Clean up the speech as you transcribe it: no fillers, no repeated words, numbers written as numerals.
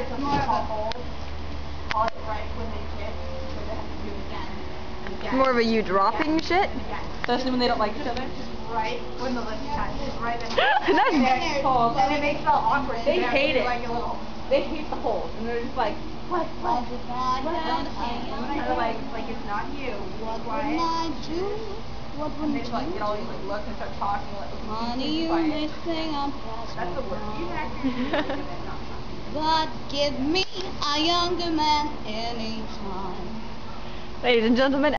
it's more of a hold it right when they kiss, so they have to do it again and again. More of a you dropping shit? Especially when they don't like each other. Right when the lips touch, right in That's and it makes it all awkward. They hate it. Like a little. They hate the hold, and they're just like, what? Kind of like it's not you. What would I do? What would And they just like get all these like looks and start talking like, honey, you may think I'm past That's the my word. You prime. actually do it. But give me a younger man anytime. Ladies and gentlemen,